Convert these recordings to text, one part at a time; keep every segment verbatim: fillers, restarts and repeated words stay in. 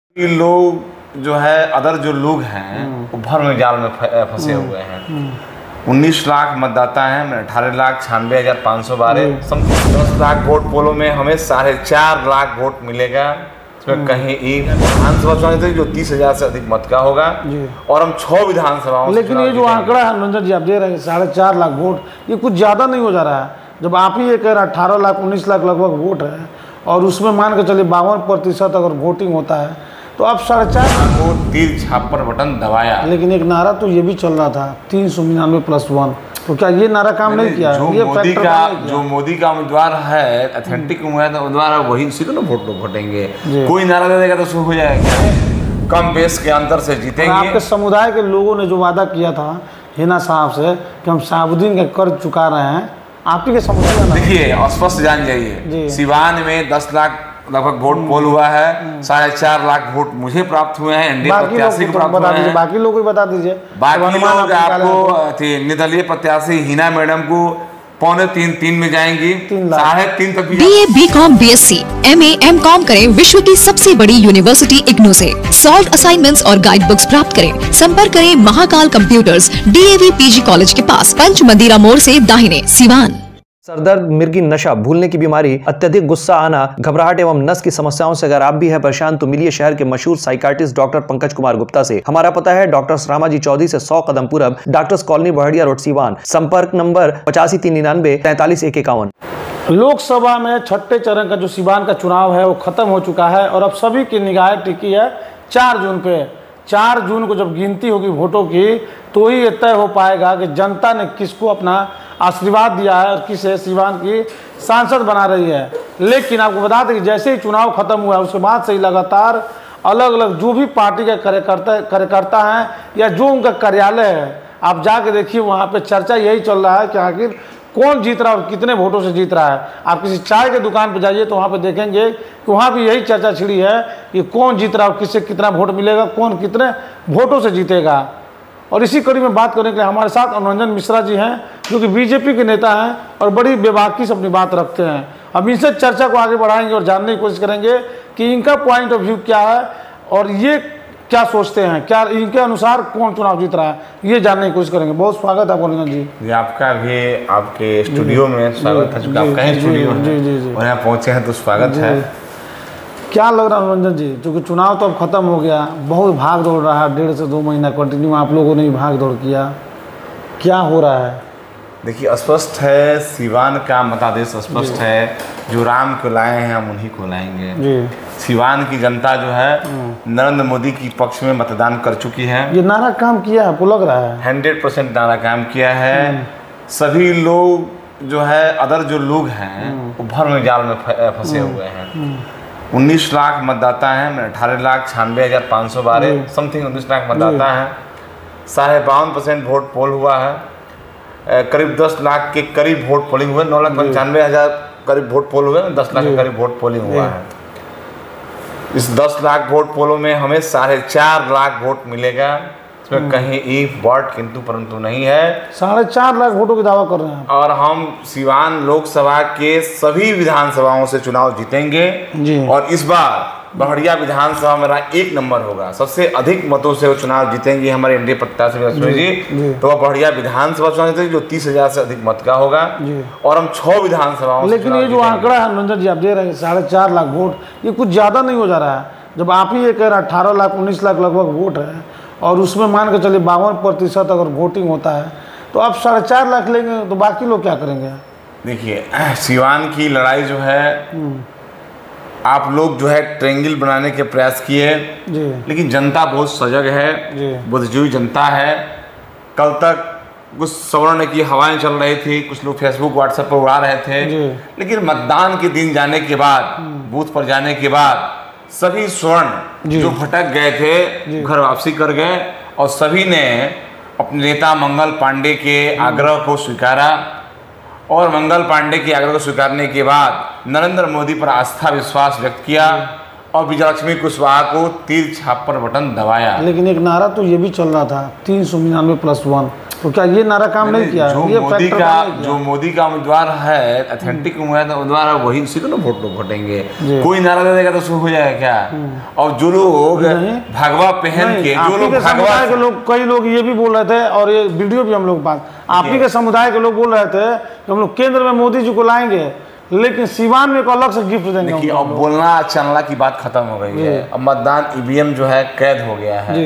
ये लोग जो है अदर जो लोग हैं वो भर में जाल में फंसे हुए हैं। उन्नीस लाख मतदाता हैं, मैं अठारह लाख छियानवे हजार पाँच सौ बारह दस लाख वोट पोलो में हमें साढ़े चार लाख वोट मिलेगा। इसमें कहीं एक विधानसभा चुनाव थे जो तीस हजार से अधिक मत का होगा और हम छह विधानसभाओं। लेकिन ये जो आंकड़ा है रंजन जी आप दे रहे हैं साढ़े चार लाख वोट, ये कुछ ज़्यादा नहीं हो जा रहा है। जब आप ही ये कह रहे हैं अठारह लाख उन्नीस लाख लगभग वोट है और उसमें मान के चलिए बावन प्रतिशत अगर वोटिंग होता है तो आप साढ़े चार को तीर छाप पर बटन दबाया। लेकिन एक नारा तो ये भी चल रहा था तीन सौ निन्यानवे प्लस वन, तो क्या ये नारा काम नहीं किया? जो ये मोदी का जो मोदी का उम्मीदवार है, अथेंटिक उम्मीदवार है, वही उसी को ना वोट वोटेंगे। कोई नारा दे देगा तो शुरू हो जाएगा, कम बेस के अंतर से जीतेंगे। आपके समुदाय के लोगों ने जो वादा किया था हिना साहब से कि हम साबुद्दीन का कर्ज चुका रहे हैं, आप ही के समुदाय में देखिए स्पष्ट जान जाइए, सिवान में दस लाख लगभग वोट पोल हुआ है, साढ़े चार लाख वोट मुझे प्राप्त हुए हैं, एनडीए प्रत्याशी को प्राप्त हुए हैं। बाकी लोग भी बता दीजिए। बाकी लोग आपको निर्दलीय प्रत्याशी हिना मैडम को पौने तीन तीन में जाएंगी, साढ़े तीन तक। B A, B com, B S C, M A, M com करें विश्व की सबसे बड़ी यूनिवर्सिटी इग्नू से। सॉल्व असाइनमेंट्स और गाइड बुक्स प्राप्त करें। संपर्क करें Mahakal computers, D A V P G college के पास, पंच मंदिरा मोड़ से दाहिने, सिवान। सरदर्द, मिर्गी, नशा, भूलने की बीमारी, अत्यधिक गुस्सा आना, घबराहट एवं नस की समस्याओं से अगर आप भी हैं परेशान तो मिलिए शहर के मशहूर साइकाट्रिस्ट डॉक्टर पंकज कुमार गुप्ता से। हमारा पता है डॉक्टर रामाजी चौधरी से सौ कदम पूरब, doctors colony Bahadiya road, Siwan. संपर्क नंबर पचासी तीन निन्यानवे तैतालीस एक इक्यावन। लोकसभा में छठे चरण का जो सिवान का चुनाव है वो खत्म हो चुका है और अब सभी की निगाहें टिकी है चार जून पे। चार जून को जब गिनती होगी वोटों की तो ही ये तय हो पाएगा कि जनता ने किसको अपना आशीर्वाद दिया है और किसे सिवान की सांसद बना रही है। लेकिन आपको बता दें कि जैसे ही चुनाव खत्म हुआ उसके बाद से ही लगातार अलग अलग जो भी पार्टी के कार्यकर्ता कार्यकर्ता हैं या जो उनका कार्यालय है, आप जाके देखिए वहाँ पे चर्चा यही चल रहा है कि आखिर कौन जीत रहा है और कितने वोटों से जीत रहा है। आप किसी चाय के दुकान पर जाइए तो वहाँ पे देखेंगे कि वहाँ भी यही चर्चा छिड़ी है कि कौन जीत रहा है और किससे कितना वोट मिलेगा, कौन कितने वोटों से जीतेगा। और इसी कड़ी में बात करने के लिए हमारे साथ अनुरंजन मिश्रा जी हैं जो कि बीजेपी के नेता हैं और बड़ी बेबाकी से अपनी बात रखते हैं। अब इनसे चर्चा को आगे बढ़ाएंगे और जानने की कोशिश करेंगे कि इनका पॉइंट ऑफ व्यू क्या है और ये क्या सोचते हैं, क्या इनके अनुसार कौन चुनाव जीत रहा है, ये जानने की कोशिश करेंगे। बहुत स्वागत है अनुरंजन जी। जी आपका भी आपके स्टूडियो में स्वागत है, आप कहीं स्टूडियो में और यहाँ पहुँचे हैं तो स्वागत है। क्या लग रहा है अनुरंजन जी, क्योंकि चुनाव तो अब खत्म हो गया, बहुत भाग दौड़ रहा है, डेढ़ से दो महीना कंटिन्यू आप लोगों ने भी भाग दौड़ किया, क्या हो रहा है? देखिए स्पष्ट है, सिवान का मतादेश स्पष्ट है, जो राम को लाए हैं हम उन्हीं को लाएंगे जी। सिवान की जनता जो है नरेंद्र मोदी की पक्ष में मतदान कर चुकी है। ये नारा काम किया है, आपको लग रहा है? हंड्रेड परसेंट नारा काम किया है। सभी लोग जो है अदर जो लोग हैं वो भर में जाल में फंसे हुए हैं। उन्नीस लाख मतदाता हैं, मैं अठारह लाख छियानवे हजार पाँच सौ बारह समथिंग उन्नीस लाख मतदाता हैं। साढ़े बावन परसेंट वोट पोल हुआ है। करीब दस लाख के करीब वोट पोलिंग हुए, नौ लाख पंचानवे हजार करीब वोट पोल हुए, दस लाख के करीब वोट पोलिंग हुआ है। इस दस लाख वोट पोलों में हमें साढ़े चार लाख वोट मिलेगा। इसमें कहीं एक वोट किंतु परंतु नहीं है। साढ़े चार लाख वोटों की दावा कर रहे हैं और हम सिवान लोकसभा के सभी विधानसभाओं से चुनाव जीतेंगे जी। और इस बार बहड़िया विधानसभा मेरा एक नंबर होगा, सबसे अधिक मतों से वो चुनाव जीतेंगे हमारे एनडीए प्रत्याशी जी, जी तो वह बहड़िया विधानसभा चुनाव जीतेंगे जो तीस हजार से अधिक मत का होगा और हम छह विधानसभाओं। लेकिन ये जो आंकड़ा है रंजन जी आप दे रहे हैं साढ़े चार लाख वोट, ये कुछ ज़्यादा नहीं हो जा रहा है। जब आप ही ये कह रहे हैं अठारह लाख उन्नीस लाख लगभग वोट है और उसमें मान के चलिए बावन प्रतिशत अगर वोटिंग होता है तो आप साढ़े चार लाख लेंगे तो बाकी लोग क्या करेंगे? देखिए सिवान की लड़ाई जो है आप लोग जो है ट्रेंगल बनाने के प्रयास किए, लेकिन जनता बहुत सजग है, बुद्धिजीवी जनता है। कल तक कुछ सवर्ण की हवाएं चल रही थी, कुछ लोग फेसबुक व्हाट्सएप पर उड़ा रहे थे, लेकिन मतदान के दिन जाने के बाद, बूथ पर जाने के बाद सभी स्वर्ण जो भटक गए थे घर वापसी कर गए और सभी ने अपने नेता मंगल पांडे के आग्रह को स्वीकारा और मंगल पांडे के आग्रह को स्वीकारने के बाद नरेंद्र मोदी पर आस्था विश्वास व्यक्त किया और विजयलक्ष्मी कुशवाहा को तीर छाप पर बटन दबाया। लेकिन एक नारा तो ये भी चल रहा था तीन सौ निन्यानवे प्लस वन, तो क्या ये नारा काम नहीं किया? जो ये मोदी फैक्टर का काम नहीं किया? जो मोदी का उम्मीदवार है, अथेंटिक उम्मीदवार है, वही उसी को ना वोट लोग वोटेंगे। कोई नारा दे देगा तो शुरू हो जाएगा क्या? और जो लोग भगवा पहन के, जो लोग भगवा के लोग, कई लोग ये भी बोल रहे थे और ये वीडियो भी हम लोग पास, आप ही के समुदाय के लोग बोल रहे थे कि हम लोग केंद्र में मोदी जी को लाएंगे, लेकिन सिवान में एक अलग से गिफ्ट देंगे। देखिए अब बोलना चलना की बात खत्म हो गई है। अब मतदान ईवीएम जो है कैद हो गया है।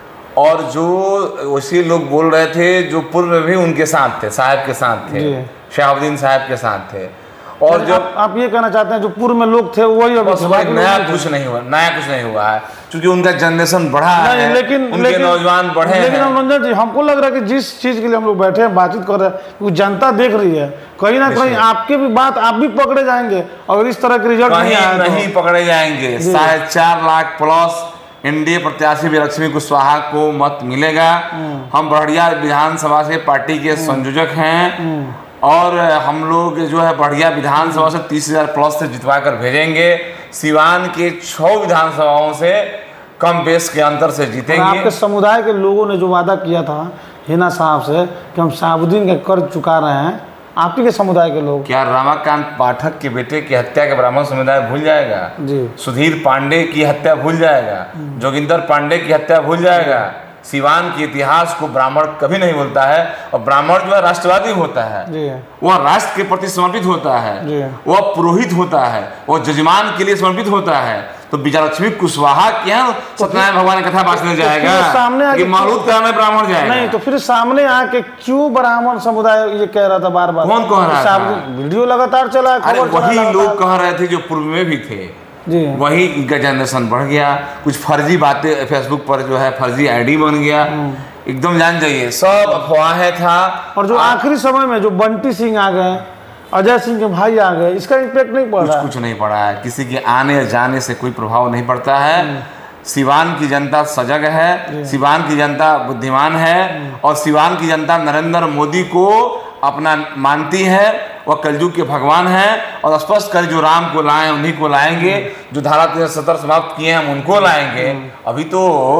और जो उसी लोग बोल रहे थे जो पूर्व में भी उनके साथ थे, साहब के साथ थे, शहाबुद्दीन साहब के साथ थे। और जो आप, आप ये कहना चाहते हैं जो पूर्व में लोग थे वही अभी नया कुछ नहीं हुआ, नया कुछ नहीं हुआ है, क्योंकि उनका जनरेशन बढ़ा है, लेकिन उनके लेकिन, नौजवान बढ़े लेकिन हैं। रंजन जी, हमको लग रहा है कि जिस चीज के लिए हम लोग बैठे हैं, बातचीत कर रहे हैं, वो जनता देख रही है। कहीं ना कहीं आपके भी बात, आप भी पकड़े जाएंगे अगर इस तरह के रिजल्ट नहीं आए। नहीं पकड़े जाएंगे। साढ़े चार लाख प्लस एनडीए प्रत्याशी विजयलक्ष्मी कुशवाहा को मत मिलेगा। हम बढ़िया विधानसभा से पार्टी के संयोजक हैं और हम लोग जो है बढ़िया विधानसभा से तीस हजार प्लस से जितवा कर भेजेंगे। सिवान के छह विधानसभाओं से कम बेस के अंतर से जीतेंगे। आपके समुदाय के लोगों ने जो वादा किया था हिना साहब से कि हम शहाबुद्दीन का कर्ज चुका रहे हैं, आप ही के समुदाय के लोग, क्या रमाकांत पाठक के बेटे की हत्या के ब्राह्मण समुदाय भूल जाएगा? जी। सुधीर पांडे की हत्या भूल जाएगा? जोगिंदर पांडे की हत्या भूल जाएगा? सिवान के इतिहास को ब्राह्मण कभी नहीं भूलता है। और ब्राह्मण जो है राष्ट्रवादी होता है, वह राष्ट्र के प्रति समर्पित होता है, वह पुरोहित होता है, वह जजमान के लिए समर्पित होता है। तो विजयलक्ष्मी कुशवाहा क्या सत्यनारायण भगवान की कथा बांटने जाएगा कि मालूद कराने ब्राह्मण जाएगा? नहीं, तो फिर सामने आके क्यों ब्राह्मण समुदाय ये कह रहा था बार बार? कौन कह रहा था? वीडियो लगातार चला, अरे वही लोग कह रहे थे जो पूर्व में भी थे। जी। वही इनका जनरेशन बढ़ गया। कुछ फर्जी बातें फेसबुक पर जो है फर्जी आईडी बन गया, एकदम जान जाइए सब अफवाहें था। और जो आखिरी समय में जो बंटी सिंह आ गए, अजय सिंह के भाई आ गए, इसका इम्पैक्ट नहीं पड़ रहा? कुछ कुछ नहीं पड़ा है, किसी के आने जाने से कोई प्रभाव नहीं पड़ता है। सिवान की जनता सजग है, सिवान की जनता बुद्धिमान है और सिवान की जनता नरेंद्र मोदी को अपना मानती है। वह कलयुग के भगवान हैं और स्पष्ट कर जो राम को लाए उन्हीं को लाएंगे, जो धारा तीन सौ सत्तर समाप्त किए हैं हम उनको लाएंगे। अभी तो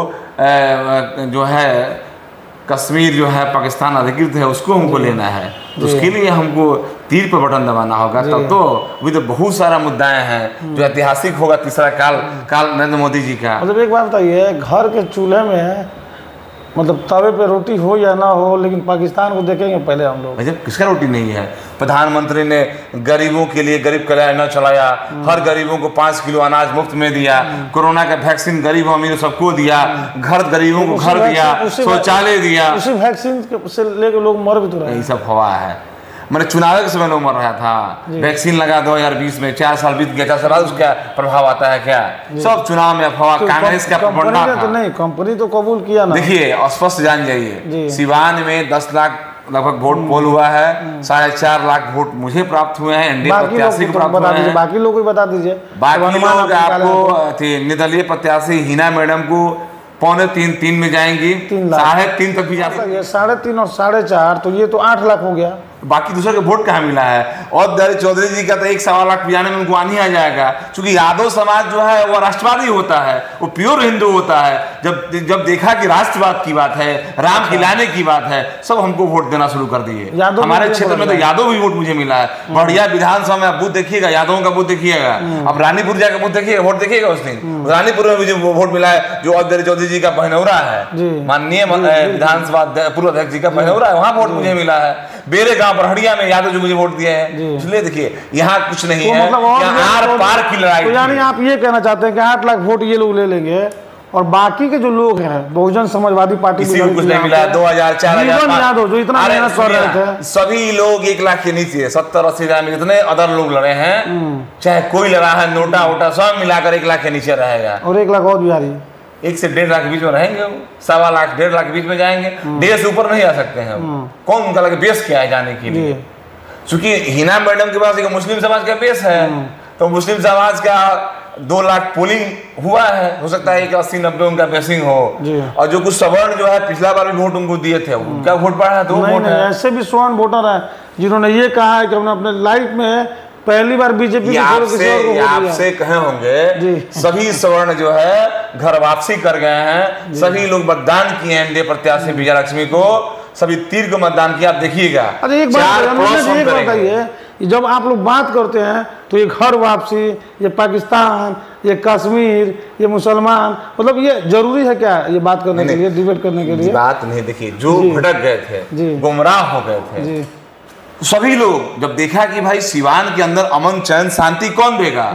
जो है कश्मीर जो है पाकिस्तान अधिकृत है उसको हमको लेना है, तो उसके लिए हमको तीर पर बटन दबाना होगा। तब तो अभी तो बहुत सारा मुद्दाएं हैं जो ऐतिहासिक होगा तीसरा काल काल नरेंद्र मोदी जी का। मतलब एक बात बताइए, घर के चूल्हे में मतलब तवे पे रोटी हो या ना हो, लेकिन पाकिस्तान को देखेंगे पहले हम लोग। भैया किसका रोटी नहीं है? प्रधानमंत्री ने गरीबों के लिए गरीब कल्याण योजना चलाया, हर गरीबों को पाँच किलो अनाज मुफ्त में दिया, कोरोना का वैक्सीन गरीब अमीर सबको दिया, घर गरीबों को घर दिया, शौचालय दिया। उसी वैक्सीन से लेकर लोग मर भी तो रहे हैं। यही सब हवा है। मैंने चुनाव के समय लोग मर रहा था, वैक्सीन लगा दो हजार बीस में, चार साल बीत गया, चार साल बाद उसका प्रभाव आता है क्या? सब चुनाव में अफवाह, कांग्रेस का प्रबंधन था। तो नहीं, कंपनी तो कबूल किया ना। देखिए स्पष्ट जान जाइए, सिवान में दस लाख लगभग वोट पोल हुआ है, साढ़े चार लाख वोट मुझे प्राप्त हुए हैं, एनडीए प्रत्याशी को प्राप्त हुए हैं। बाकी लोग भी बता दीजिए। बाकी लोग आपको निर्दलीय प्रत्याशी हिना मैडम को पौने तीन तीन में जाएंगी, साढ़े तीन तक भी जा सकती है। साढ़े तीन और साढ़े चार तो ये तो आठ लाख हो गया। बाकी दूसरे के वोट कहाँ मिला है? और दर चौधरी जी का तो एक सवा लाख पिजाने में उनको आनी आ जाएगा, क्योंकि यादव समाज जो है वो राष्ट्रवादी होता है, वो प्योर हिंदू होता है। जब जब देखा कि राष्ट्रवाद की बात है, राम खिलाने की बात है, सब हमको वोट देना शुरू कर दिए। हमारे क्षेत्र में तो यादव भी वोट मुझे मिला है। बढ़िया विधानसभा में आप बूथ देखिएगा, यादवों का बूथ देखिएगा। अब रानीपुर जाकर बूथ देखिएगा, वोट देखिएगा उस दिन रानीपुर में मुझे वोट मिला है, जो और चौधरी जी का पहनौरा है, माननीय विधानसभा पूर्व अध्यक्ष जी का पहनौरा है, वहाँ वोट मुझे मिला है। बेरे गांव बरहड़िया में यादव जो मुझे वोट दिए हैं, इसलिए देखिए यहाँ कुछ नहीं है, आर पार की लड़ाई। तो यानी आप ये कहना चाहते हैं कि आठ लाख वोट ये लोग ले लेंगे और बाकी के जो लोग हैं बहुजन समाजवादी पार्टी किसी को कुछ नहीं मिला। दो हजार चार हजार यादव जो इतना मेहनत कर रहे थे, सभी लोग एक लाख के नीचे सत्तर अस्सी हजार में जितने अदर लोग लड़े हैं, चाहे कोई लड़ा है, नोटा वोटा सब मिलाकर एक लाख के नीचे रहेगा। और एक लाख और बिहारी एक से डेढ़ लाख के बीच में रहेंगे, वो सवा लाख डेढ़ लाख के बीच में जाएंगे, डेढ़ से ऊपर नहीं आ सकते हैं। कौन उनका लगे बेस क्या है जाने के लिए? क्योंकि हिना मैडम के पास एक मुस्लिम समाज का बेस है, तो मुस्लिम समाज का दो लाख पोलिंग हुआ है, हो सकता है कि अस्सी नब्बे उनका बेसिंग हो। और जो कुछ सवर्ण जो है पिछला बार भी वोट उनको दिए थे, उनका वोट बढ़ा है, दो वोट है। ऐसे भी स्वर्ण वोटर है जिन्होंने ये कहा है कि हमने अपने लाइफ में पहली बार बीजेपी आपसे आपसे कहे होंगे सभी सवर्ण जो है घर वापसी कर गए हैं, सभी लोग मतदान किए एनडीए प्रत्याशी विजयलक्ष्मी को, सभी तीर को मतदान किया। आप देखिएगा अरे एक बात बताइए, जब आप लोग बात करते हैं तो ये घर वापसी, ये पाकिस्तान, ये कश्मीर, ये मुसलमान, मतलब ये जरूरी है क्या ये बात करने के लिए, डिबेट करने के लिए? बात नहीं, देखिए जो भटक गए थे, गुमराह हो गए थे, सभी लोग जब देखा कि भाई सिवान के अंदर अमन चैन शांति कौन देगा,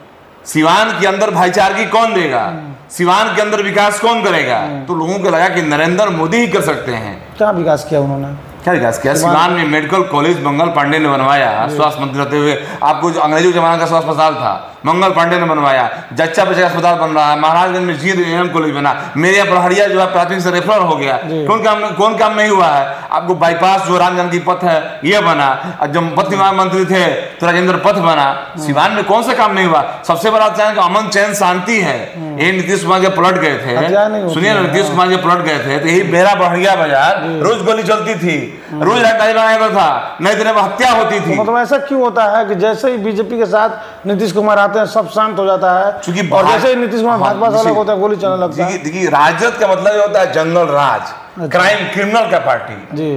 सिवान के अंदर भाईचारगी कौन देगा, सिवान के अंदर विकास कौन करेगा, तो लोगों को लगा कि नरेंद्र मोदी ही कर सकते हैं। क्या विकास किया उन्होंने? क्या विकास किया? सिवान में मेडिकल कॉलेज मंगल पांडे ने बनवाया, स्वास्थ्य मंत्री रहते हुए। आपको जो अंग्रेजों जमाना का स्वास्थ्य अस्पताल था, मंगल पांडे ने बनवाया। जच्चा बच्चा अस्पताल बन रहा है, महाराजगंज में जींद एम कॉलेज बना, मेरे बड़हरिया जो है प्राथमिक से रेफर हो गया। कौन काम कौन काम नहीं हुआ है? आपको बाईपास जो राम जानकी पथ है ये बना, जब पथ निर्माण मंत्री थे तो राजेंद्र पथ बना। सिवान में कौन सा काम नहीं हुआ? सबसे बड़ा चैन का अमन चैन शांति है। ये नीतीश कुमार जब पलट गए थे, सुनिए नीतीश कुमार जब पलट गए थे तो यही मेरा बड़हरिया बाजार रोज गोली चलती थी, रोज लड़ाई बनाया था, नई दिनों में हत्या होती थी। मतलब ऐसा क्यों होता है कि जैसे ही बीजेपी के साथ नीतीश कुमार आते हैं सब शांत हो जाता है, क्योंकि और जैसे ही नीतीश कुमार भाजपा से अलग होता है गोली चलने लगता है? देखिए राजद का मतलब होता है जंगल राज, क्राइम क्रिमिनल का पार्टी जी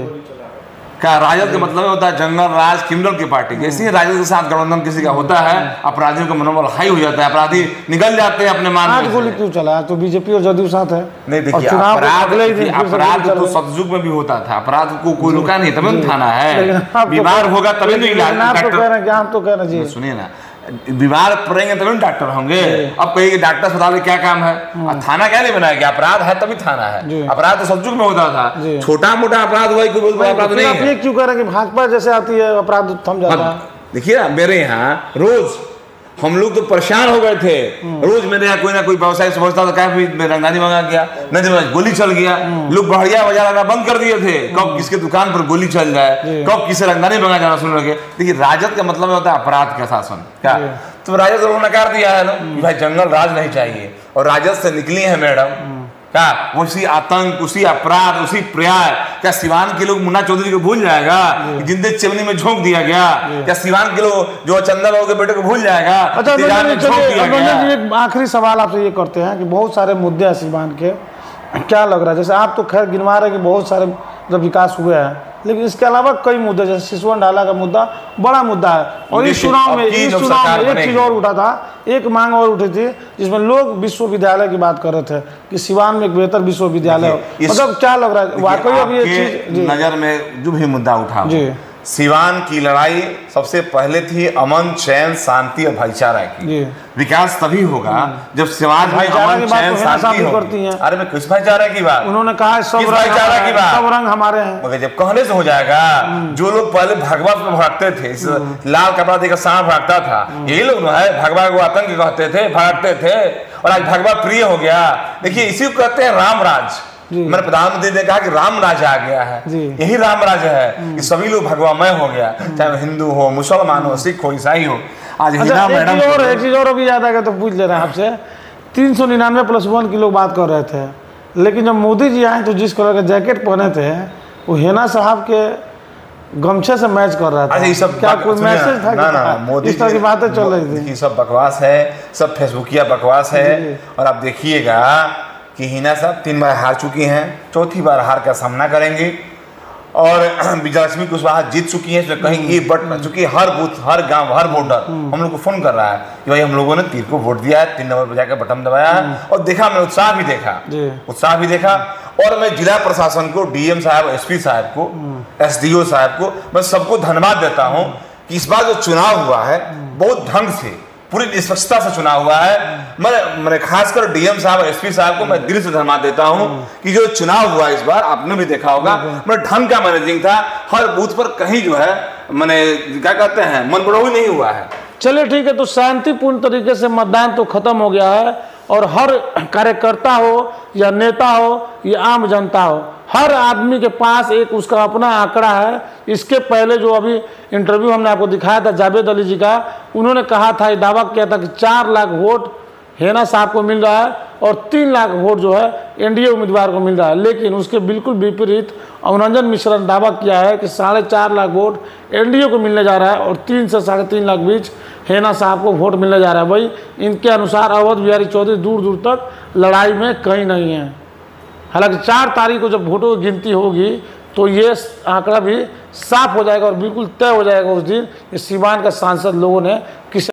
का। राजद का मतलब होता है जंगल राज क्रिमिनल की पार्टी। जैसे ही राजद के साथ गठबंधन किसी का होता है, अपराधियों का मनोबल हाई हो जाता है, अपराधी निकल जाते हैं अपने मान। आज गोली क्यों चला? तो बीजेपी और जदयू साथ है। नहीं देखिए, अपराध अपराध तो सतयुग में भी होता था, अपराध को कोई रुका नहीं, तभी थाना है। बीमार होगा तभी तो इलाज। आप तो कह रहे हैं, आप तो कह रहे हैं, सुनिए ना, बीमार पड़ेंगे तभी डॉक्टर होंगे। अब कहिए डॉक्टर अस्पताल में क्या काम है? थाना क्या नहीं बनाया गया? अपराध है तभी थाना है। अपराध तो सब युग में होता था, छोटा मोटा अपराध हुआ कोई बोलता अपराध नहीं है। ये क्यों कह रहे हैं कि भाजपा जैसे आती है अपराध थम जाता है? देखिए ना, मेरे यहाँ रोज हम लोग तो परेशान हो गए थे। रोज मेरे यहाँ कोई ना कोई व्यवसाय समझता था, क्या रंगदानी मंगा गया, नहीं गोली चल गया। लोग बढ़िया बाजार आना बंद कर दिए थे, कब किसके दुकान पर गोली चल जाए, कब किसे रंगदानी मंगा जाना सुन लगे। देखिए राजद का मतलब होता है अपराध का शासन। क्या तो राजद को नकार दिया है ना, भाई जंगल राज नहीं चाहिए, और राजद से निकली है मैडम क्या उसी आतंक, उसी अपराध, उसी प्रयास। क्या सिवान के लोग मुन्ना चौधरी को भूल जाएगा? जिंदे चिमनी में झोंक दिया गया। क्या सिवान के लोग जो चंदा बाबू के बेटे को भूल जाएगा? अच्छा, एक आखिरी सवाल आपसे ये करते हैं कि बहुत सारे मुद्दे हैं सिवान के, क्या लग रहा है? जैसे आप तो खैर गिनवा रहे कि बहुत सारे मतलब विकास हुए हैं, लेकिन इसके अलावा कई मुद्दे, जैसे सिसवन डाला का मुद्दा बड़ा मुद्दा है। और इस चुनाव में इस चुनाव में एक चीज और उठा था, एक मांग और उठी थी, जिसमें लोग विश्वविद्यालय की बात कर रहे थे कि सिवान में एक बेहतर विश्वविद्यालय हो। मतलब क्या लग रहा है वाकई अब ये चीज नजर में जो भी मुद्दा उठा जी, सिवान की लड़ाई सबसे पहले थी अमन चैन शांति और भाईचारा की। विकास तभी होगा जब समाज में अमन चैन शांति करती है। अरे मैं किस भाईचारा की बात? उन्होंने कहा सब भाईचारा की बात, सब रंग हमारे हैं। मगर जब कहने से हो जाएगा, जो लोग पहले भगवा में भागते थे, लाल कपड़ा देकर सांप भागता था, यही लोग है भगवा को आतंक कहते थे, भागते थे, और आज भगवा प्रिय हो गया। देखिए इसी को कहते हैं राम राज। मेरे प्रधानमंत्री ने कहा कि राम राज आ गया है, यही राम राज है कि सभी लोग भगवामय हो गया, चाहे हिंदू हो, मुसलमान हो, सिख हो, ईसाई हो। आज अच्छा, मैडम और एक चीज और अभी याद आ गया तो पूछ ले रहे हैं आपसे। तीन सौ निन्यानवे प्लस वन की लोग बात कर रहे थे, लेकिन जब मोदी जी आए तो जिस कलर का जैकेट पहने थे वो हेना साहब के गमछे से मैच कर रहा था। ये सब क्या कोई मैसेज था? ना ना, मोदी इस तरह की बातें चल रही थी। सब बकवास है, सब फेसबुकिया बकवास है। और आप देखिएगा कि हिना साहब तीन बार हार चुकी हैं, चौथी बार हार का सामना करेंगी। और विजयलक्ष्मी कुशवाहा जीत चुकी है, इसमें कहीं ये बट चूंकि हर बूथ, हर गांव, हर वोटर हम लोग को फोन कर रहा है कि भाई हम लोगों ने तीर को वोट दिया है, तीन नंबर पर जाकर बटन दबाया है। और देखा मैंने उत्साह भी देखा, उत्साह भी देखा। और मैं जिला प्रशासन को, डीएम साहब, एसपी साहब को, एसडीओ साहब को, मैं सबको धन्यवाद देता हूँ कि इस बार जो चुनाव हुआ है बहुत ढंग से, पूरी निष्पक्षता से चुनाव हुआ है। मैं मैंने खासकर डीएम साहब, एसपी साहब को मैं दिल से धन्यवाद देता हूं कि जो चुनाव हुआ इस बार, आपने भी देखा होगा, मैं ढंग का मैनेजिंग था। हर बूथ पर कहीं जो है मैंने क्या कहते हैं मनमुटाव नहीं हुआ है। चलिए ठीक है, तो शांतिपूर्ण तरीके से मतदान तो खत्म हो गया है, और हर कार्यकर्ता हो या नेता हो या आम जनता हो, हर आदमी के पास एक उसका अपना आंकड़ा है। इसके पहले जो अभी इंटरव्यू हमने आपको दिखाया था जावेद अली जी का, उन्होंने कहा था, ये दावा किया था कि चार लाख वोट हेना साहब को मिल रहा है और तीन लाख वोट जो है एनडीए उम्मीदवार को मिल रहा है। लेकिन उसके बिल्कुल विपरीत अवनंजन मिश्रा ने दावा किया है कि साढ़े चार लाख वोट एनडीए को मिलने जा रहा है और तीन से साढ़े तीन लाख बीच हेना साहब को वोट मिलने जा रहा है। भाई इनके अनुसार अवध बिहारी चौधरी दूर दूर तक लड़ाई में कहीं नहीं है। हालांकि चार तारीख को जब वोटों की गिनती होगी तो ये आंकड़ा भी साफ हो जाएगा और बिल्कुल तय हो जाएगा उस दिन। इस सीवान का सांसद लोगों ने किस